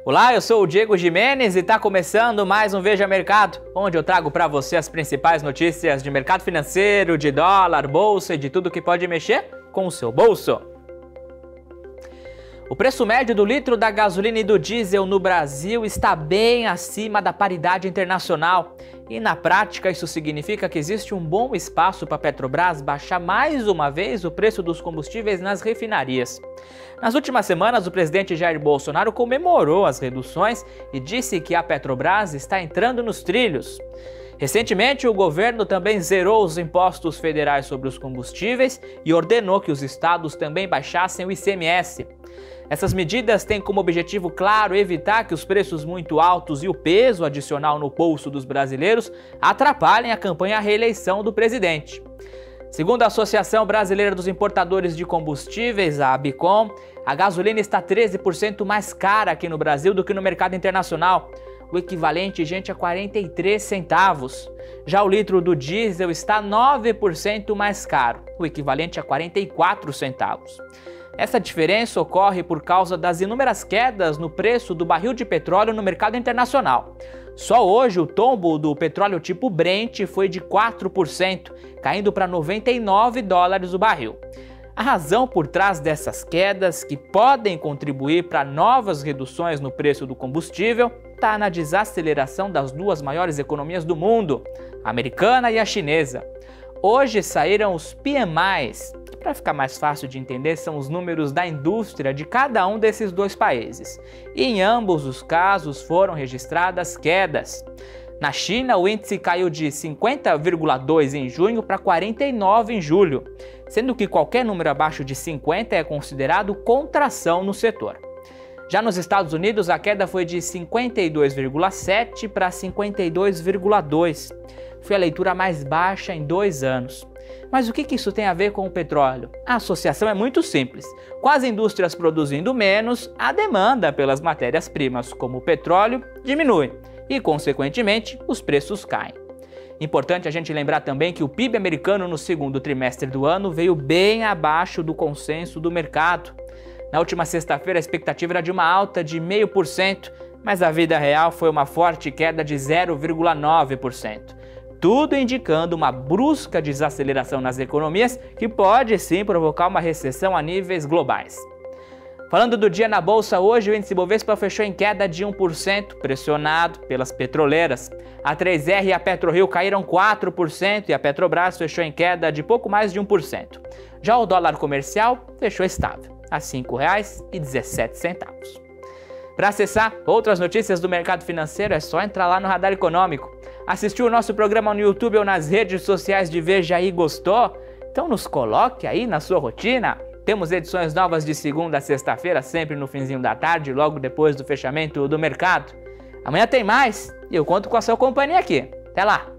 Olá, eu sou o Diego Jimenez e está começando mais um Veja Mercado, onde eu trago para você as principais notícias de mercado financeiro, de dólar, bolsa e de tudo que pode mexer com o seu bolso. O preço médio do litro da gasolina e do diesel no Brasil está bem acima da paridade internacional. E na prática isso significa que existe um bom espaço para a Petrobras baixar mais uma vez o preço dos combustíveis nas refinarias. Nas últimas semanas, o presidente Jair Bolsonaro comemorou as reduções e disse que a Petrobras está entrando nos trilhos. Recentemente, o governo também zerou os impostos federais sobre os combustíveis e ordenou que os estados também baixassem o ICMS. Essas medidas têm como objetivo claro evitar que os preços muito altos e o peso adicional no bolso dos brasileiros atrapalhem a campanha à reeleição do presidente. Segundo a Associação Brasileira dos Importadores de Combustíveis, a ABICOM, a gasolina está 13% mais cara aqui no Brasil do que no mercado internacional, o equivalente, gente, a 43 centavos. Já o litro do diesel está 9% mais caro, o equivalente a 44 centavos. Essa diferença ocorre por causa das inúmeras quedas no preço do barril de petróleo no mercado internacional. Só hoje o tombo do petróleo tipo Brent foi de 4%, caindo para 99 dólares o barril. A razão por trás dessas quedas, que podem contribuir para novas reduções no preço do combustível, está na desaceleração das duas maiores economias do mundo, a americana e a chinesa. Hoje saíram os PMIs, que para ficar mais fácil de entender são os números da indústria de cada um desses dois países. E em ambos os casos foram registradas quedas. Na China, o índice caiu de 50,2 em junho para 49 em julho, sendo que qualquer número abaixo de 50 é considerado contração no setor. Já nos Estados Unidos, a queda foi de 52,7 para 52,2. Foi a leitura mais baixa em 2 anos. Mas o que isso tem a ver com o petróleo? A associação é muito simples. Com as indústrias produzindo menos, a demanda pelas matérias-primas, como o petróleo, diminui e, consequentemente, os preços caem. Importante a gente lembrar também que o PIB americano no segundo trimestre do ano veio bem abaixo do consenso do mercado. Na última sexta-feira, a expectativa era de uma alta de 0,5%, mas a vida real foi uma forte queda de 0,9%. Tudo indicando uma brusca desaceleração nas economias que pode sim provocar uma recessão a níveis globais. Falando do dia na bolsa, hoje o índice Bovespa fechou em queda de 1%, pressionado pelas petroleiras. A 3R e a PetroRio caíram 4% e a Petrobras fechou em queda de pouco mais de 1%. Já o dólar comercial fechou estável, a R$ 5,17. Para acessar outras notícias do mercado financeiro é só entrar lá no Radar Econômico. Assistiu o nosso programa no YouTube ou nas redes sociais de Veja aí, gostou? Então nos coloque aí na sua rotina. Temos edições novas de segunda a sexta-feira, sempre no finzinho da tarde, logo depois do fechamento do mercado. Amanhã tem mais e eu conto com a sua companhia aqui. Até lá!